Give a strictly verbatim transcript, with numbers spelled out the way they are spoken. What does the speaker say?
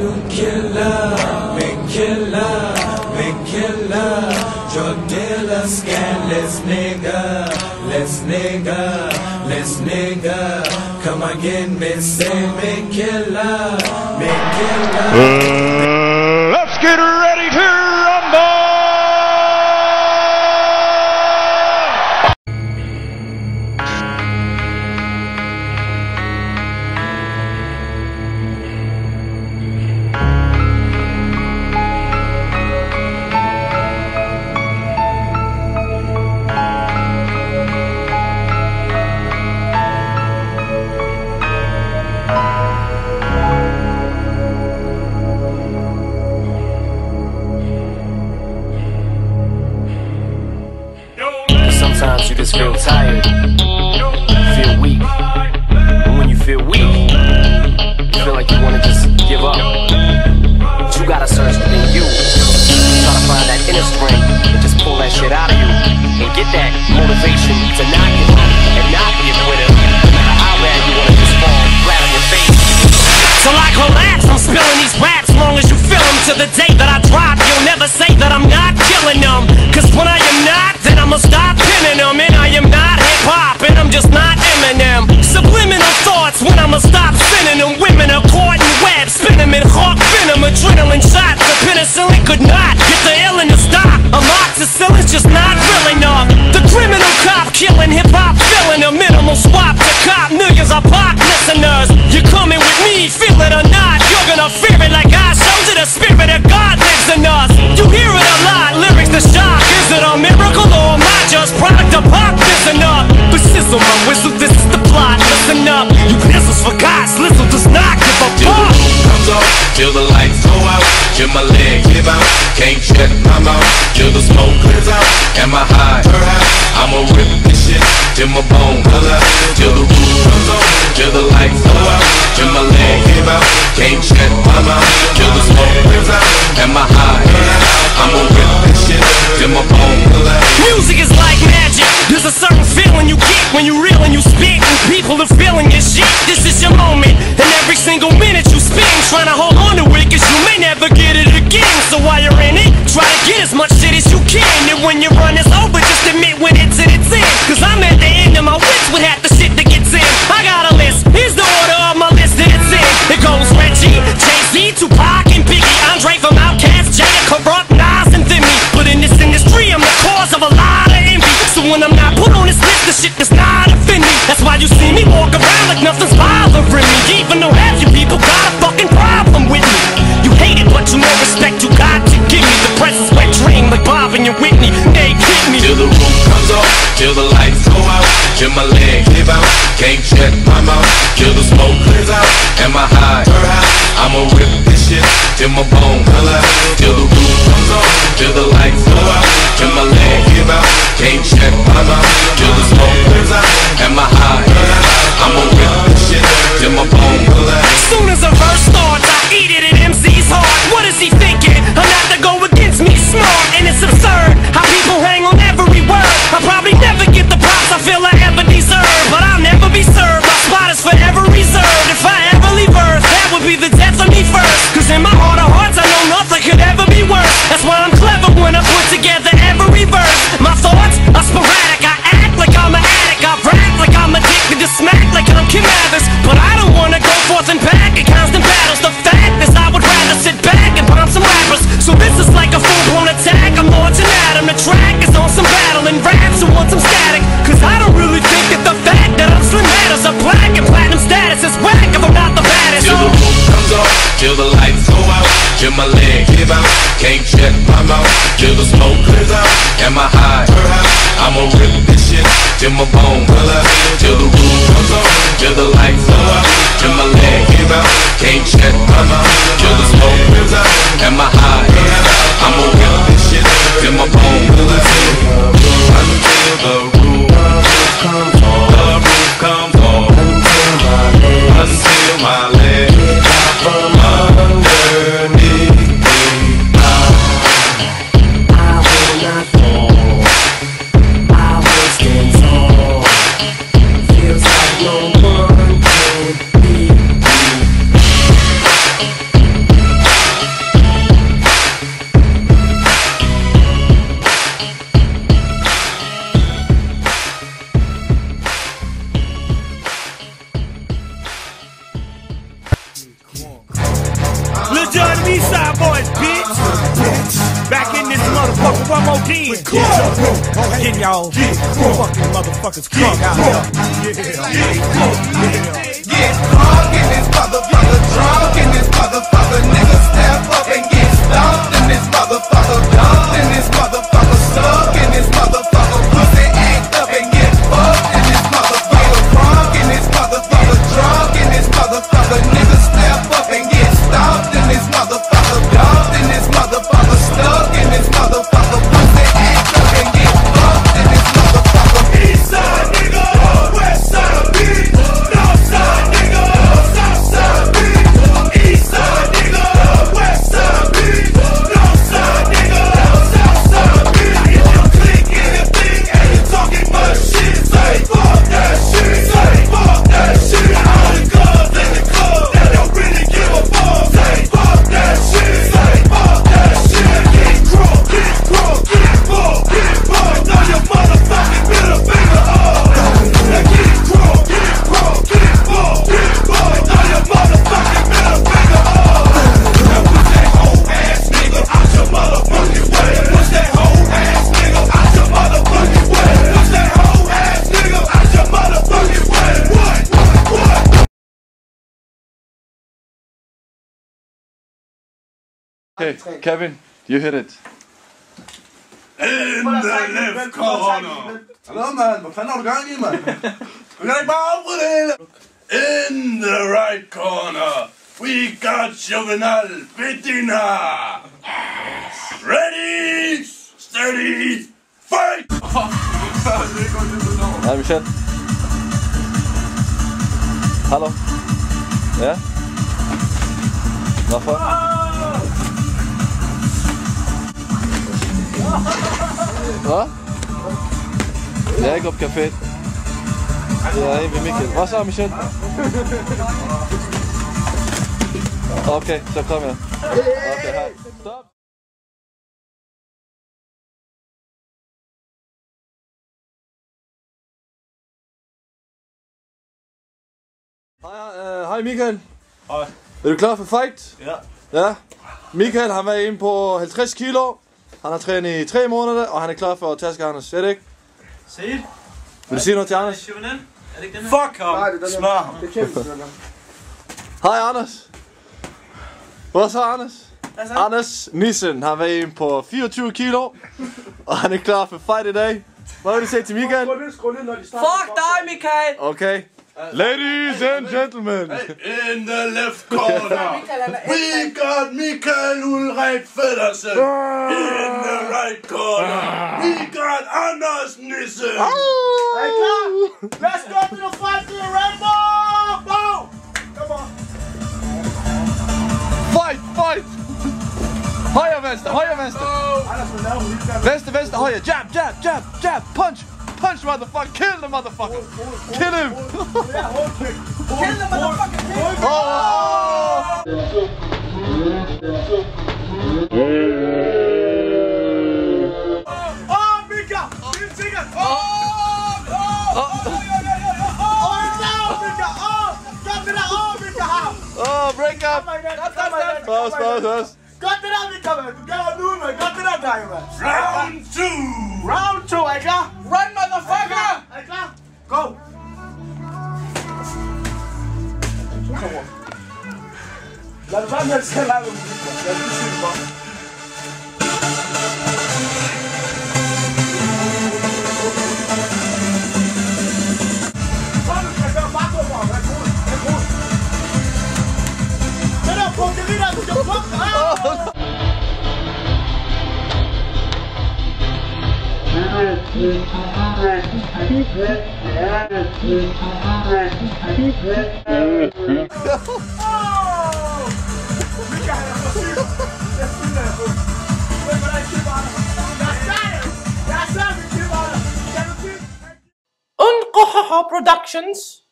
killer, big killer, big killer, drug dealer, scandalous nigga, let's nigga, let's nigga, come again, me say big killer, big killer. Uh, let's get ready to rumble! Sometimes you just feel tired, feel weak, and when you feel weak, you feel like you wanna just give up. But you gotta search within you, try to find that inner strength, and just pull that shit out of you, and get that motivation to not give up, and not be a quitter, no matter how bad you wanna just fall flat on your face. So like relax, I'm spilling these raps long as you feel them. To the day that I drop, you'll never say that I'm not killing them. Cause when I am not, then I'ma stop pinning them. And I am not hip-hop, and I'm just not Eminem. Subliminal thoughts when I'ma stop sending them. Women are caught in webs, spin them in hawk venom. Adrenaline shots, the penicillin could not get the illin to stop. Amoxicillin's just not real enough. The criminal cop killing hip-hop, filling a minimal swap to cop millions of pop listeners. You're coming with me, feel it or not, you're gonna fear it like I showed you. The spirit of God lives in us. You hear it a lot, lyrics to shock. Is it a miracle or am I just product of pop? Listen up, but sizzle my whistle, this is the plot. Listen up, you pistols for God, Slizzle does not give a Till fuck. the roof comes off, till the lights go out, till my legs give out, can't shut my mouth, till the smoke clears out, and my high, I'ma rip this shit, till my bone pull out, till the roof comes off, till the lights go out, till my legs give out, can't shut my mouth, till the smoke clears out, and my high, I'ma rip this shit, till my bone pull out. Music is like magic. There's a certain feeling you get when you reel and you spit, and people are feeling your shit. This is your moment, and every single minute you spend trying to hold on to it, cause you may never get it again. So while you're in it, try to get as much shit as you can. And when your run is over, just admit when it's in, it's in. Cause I'm at the end of my wits with half the shit that gets in. I got a list, here's the order of my list that it's in. It goes Reggie, Jay-Z, Tupac, and Biggie, Andre from Outkast, Jada, Corrupt, Nas, and Thimmy. But in this industry, I'm the cause of a lot of envy. So when I'm not put on this list, the shit does not offend me. That's why you see me walk around like nothing's bothering me. Even though half you people got a fucking problem with me. You hate it, but you know respect you got to give me. The presence wet dream like Bob and your Whitney. They hit me. Till the roof comes off, till the lights go out, till my legs give out, can't shut my mouth, till the smoke clears out, and my high, I'ma rip this shit, till my bone pull out, till the roof comes off, till the lights go out, till my legs give out, can't shut my mouth, till the smoke clears out, and my high, I'ma rip this shit, till my bone pull out. As soon as a verse starts, I eat it at M C's heart. What is he thinking? I'm not to go against me, smart, and it's absurd how people hang on every word. I'll probably never get the props I feel I ever deserve, but I'll never be served. My spot is forever reserved. If I ever leave Earth, that would be the death of me first. Cause in my heart of hearts, I know nothing could ever be worse. That's why I'm clever when I put together every verse. My thoughts are sporadic. I act like I'm an addict. I rap like I'm addicted to smack like I'm Kim Mathers. But I don't wanna go forth and back in constant battles. The fact is I would rather sit back and bomb some rappers. So this is like a full-blown attack. I'm launching at 'em. The track is on some battle and raps who want some static. Cause I don't really think that the fact that I'm slim matters. A black and platinum status is whack if I'm not the baddest. Till the roof comes off, till the lights go out, till my legs give out, can't shut my mouth, till the smoke clears out, and my high, I'ma rip this shit, till my bone pull out, till the roof comes off, till the lights go out, till my legs give out, can't shut my mouth, till the smoke clears out, and my high, I'ma rip this shit, till my bone pull out, until the roof comes off, the roof comes off, until my legs from underneath me. I will not fall, I will stand tall. Feels like no one can beat me. boys, bitch. Back in this motherfucker one more again. Getting y'all fucking motherfuckers crunk out here. Get drunk in this motherfucker, drunk in this motherfucker. Niggas step up and get stomped in this motherfucker, dumped in this motherfucker, stuck in this motherfucker. Pussy act up and get fucked in this motherfucker. Drunk in this motherfucker, drunk in this motherfucker. Niggas step up and get stomped in this motherfucker, dumped in this motherfucker, stuck in this motherfucker. Pussy act up and get fucked in this motherfucker. East side nigga, west side bitch, north side nigga, south side bitch. East side nigga, west side bitch, north side nigga, south side bitch. If you click anything and you talking much shit, say fuck that shit, say fuck that shit. All the girls in the club that don't really give a fuck, say fuck that shit, say fuck that shit. Get drunk, get drunk, get fucked, get fucked. Now your motherfucking middle finger up. Now get drunk, get drunk, get fucked, get fucked. Now your motherfucking middle finger up. Now push that whole ass nigga out your motherfucking way. Push that whole ass nigga out your motherfucking way. Push that whole ass nigga out your motherfucking way. What? What? Okay, Kevin, you hit it. In the left corner. Hallo mand, hvad fanden har du gang i, mand? Du kan ikke bare afbryde det hele. In the right corner, we got Juvenal Bedina. Ready, steady, fight! Hej Michel. Hallo. Ja? Hvorfor? Hvad? Jeg er ikke op café. Jeg er en ved Michael. Hvad så, Michel? Okay, så kom jeg. Okay, hej. Stop. Hej, uh, hej Michael. Hej. Er du klar for fight? Ja. Ja. Michael, han var inde på halvtreds kilo. Han har trænet i tre måneder, og han er klar for at taske Anders. Er det ikke? Se det. Vil du sige noget til Anders? Fuck ham. Smør ham. Hej Anders. Hvad så Anders? Anders Nissen har været inde på fireogtyve kilo, og han er klar for fight i dag. Hvad vil du sige til Michael? Fuck dig, Michael! Okay. Ladies and gentlemen. In the left corner, we got Michael Ulrik Feddersen. In the right corner, we got Anders Nissen. Er I klar? Let's go to the fight to the rainbow! Go! Come on! Fight, fight! Højre, venstre, højre, venstre. Venstre, venstre, højre. Jab, jab, jab, jab. Punch, punch, motherfucker. Kill the motherfucker. Kill him. Kill the motherfucking pig! Oh! Oh, Mika! Din sikkert! Oh! Oh! Oh, no, Mika! Oh! Stop det der! Oh, Mika! Oh, break up. Pause, pause, pause. Godt det der, Mika, man! Du gør det nu, man! Godt det der, drenge, man! Round two. Round two, er I klar? Run, motherfucker! Er I klar? Go! Lad det være med at tage langt om Mika. Lad det sige det bare. Kom, du skal gøre bare gå for ham. Vær god. Vær god. Det der punkt, det der, du skal punkte. Unqahaha Productions.